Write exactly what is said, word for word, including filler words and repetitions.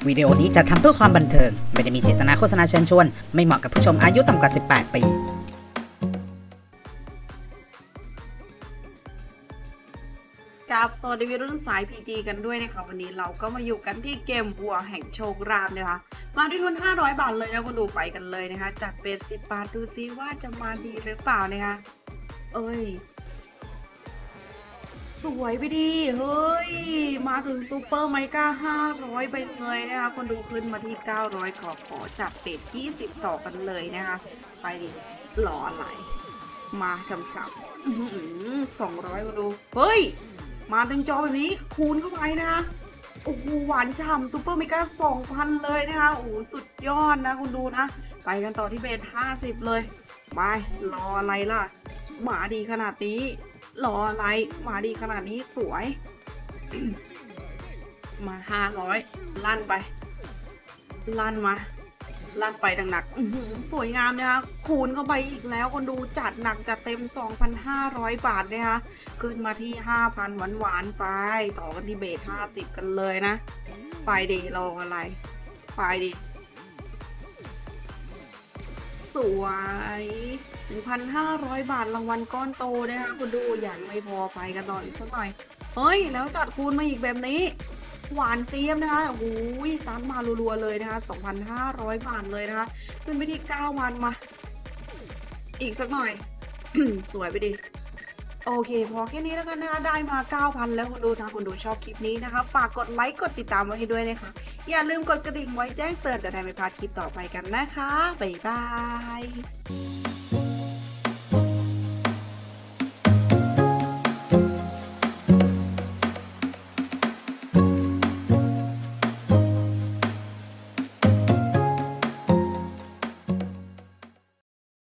วิดีโอนี้จะทำเพื่อความบันเทิงไม่ได้มีเจตนาโฆษณาเชิญชวนไม่เหมาะกับผู้ชมอายุต่ำกว่าสิบแปดปีกับสวัสดีวัยรุ่นสาย พี จี กันด้วยนะคะวันนี้เราก็มาอยู่กันที่เกมวัวแห่งโชคลาภนะคะมาด้วยทุนห้าร้อยบาทเลยนะคุณดูไปกันเลยนะคะจากเป็นสิบบาทดูซิว่าจะมาดีหรือเปล่านะคะเอ้ยสวยไปดีเฮ้ยมาถึงซูเปอร์ไมก้าห้าร้อยไปเลยนะคะคนดูขึ้นมาที่เก้าร้อยขอขอจับเป็ดยี่สิบต่อกันเลยนะคะไปดิหล่ออะไรมาช้ำๆสองร้อยคนดูเฮ้ยมาเต็มจอแบบนี้คูณเข้าไปนะโอ้โหหวานฉ่ำซูเปอร์เมกาสองพันเลยนะคะโอ้สุดยอดนะคุณดูนะไปกันต่อที่เบสห้าสิบเลยไปรออะไรล่ะหมาดีขนาดนี้รออะไรหมาดีขนาดนี้สวย มาห้าร้อยลั่นไปลั่นมาลั่นไปดังหนักสวยงามนะคะคูณเข้าไปอีกแล้วคนดูจัดหนักจัดเต็ม สองพันห้าร้อย บาทนะคะขึ้นมาที่ ห้าพัน หวานหวานไปต่อกันที่เบสห้าสิบกันเลยนะไปดีรออะไรไปดีสวย หนึ่งพันห้าร้อย บาทรางวัลก้อนโตนะคะคุณดูอย่างไม่พอไปกันต่ออีกสักหน่อยเฮ้ยแล้วจัดคูณมาอีกแบบนี้หวานเจี๊ยบนะคะโอ้ยซัดมารัวๆเลยนะคะ สองพันห้าร้อย บาทเลยนะคะขึ้นไปที่เก้าพันมาอีกสักหน่อย สวยไปดิโอเคพอแค่นี้แล้วกันนะคะได้มา เก้าพัน แล้วคุณดูถ้าคุณดูชอบคลิปนี้นะคะฝากกดไลค์กดติดตามไว้ให้ด้วยนะคะอย่าลืมกดกระดิ่งไว้แจ้งเตือนจะได้ไม่พลาดคลิปต่อไปกันนะคะบ๊ายบาย